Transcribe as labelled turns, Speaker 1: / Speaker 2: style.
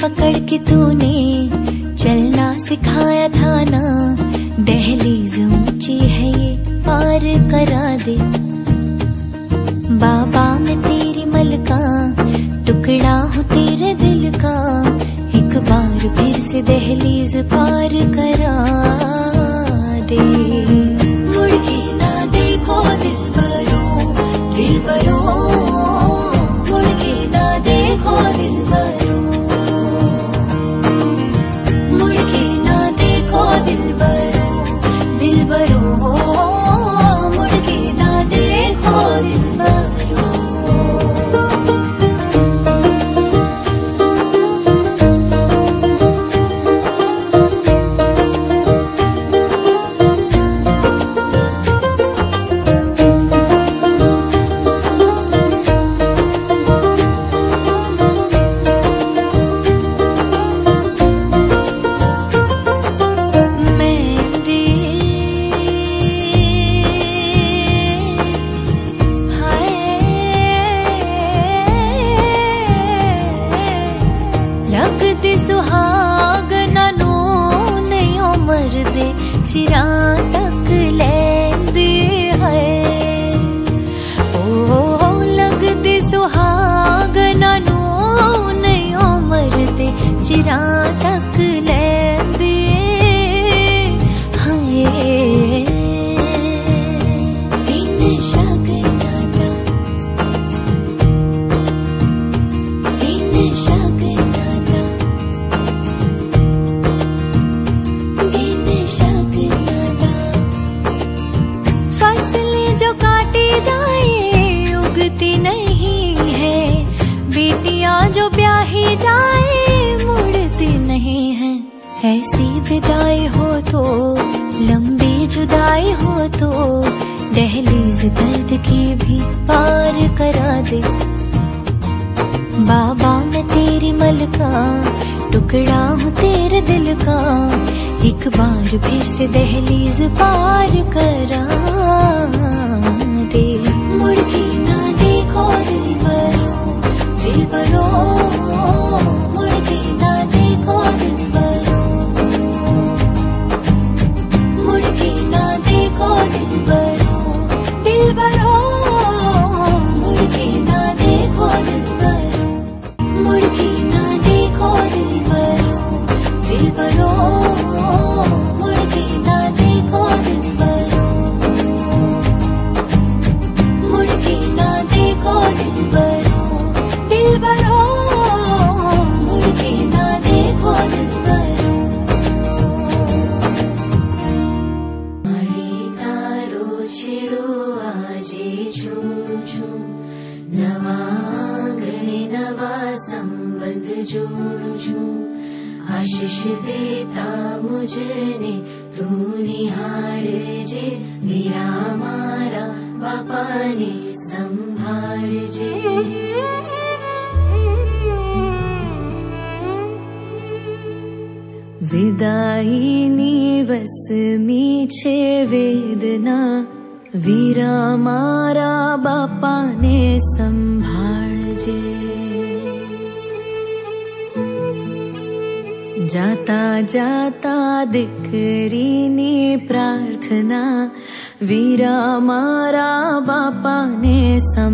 Speaker 1: पकड़ के तूने चलना सिखाया था ना, दहलीज ऊंची है ये पार करा दे। बाबा मैं तेरी मलका, टुकड़ा हूँ तेरे दिल का, एक बार फिर से दहलीज पार करा दे। मुड़ के ना देखो दिलबरो, दिलबरो, मुड़ के ना देखो दिलबरो, मुड़ के ना देखो दिलबरो, दिलबरो, मुड़ के ना देखो दिलबरो। चिरा तक लेंदी है, ओ लगदी सुहागना नू नहीं उमरदे, चिरा तक लेंदी है। दिन शगना दा, दिन शगना दा, दिन शगना दा। फसलें जो काटी जाए उगती नहीं है, बेटियां जो ब्याही जाए मुड़ती नहीं है। ऐसी विदाई हो तो, लंबी जुदाई हो तो, दहलीज दर्द की भी पार करा दे। बाबा मैं तेरी मलका, टुकड़ा हूँ तेरे दिल का, एक बार फिर से दहलीज पार करा दे। मुड़ के ना देखो दिलबरो, दिलबरो, मुड़ के ना देखो दिलबरो, मुड़ के ना देखो दिलबरो, दिलबरो, मुड़ के ना देखो दिलबरो, मुड़ के ना देखो दिलबरो, दिलबरो, मुड़ के ना देखो दिलबरो, मुड़ के ना देखो दिलबरो, दिलबरो, मुड़ के ना देखो दिलबरो। मारी तारो छेड़ो आजे छूं छूं, नवा आंगणे नवा संबंध जोड़ू छूं, आशीष देता मुझने तू निहाड़ जे, वीरा मारा बापा ने संभाड़ जे। विदाई निवस मीछे वेदना, वीरा मारा बापा ने संभाड़ जे। जाता जाता दिकरी ने प्रार्थना, वीरा मारा बापा ने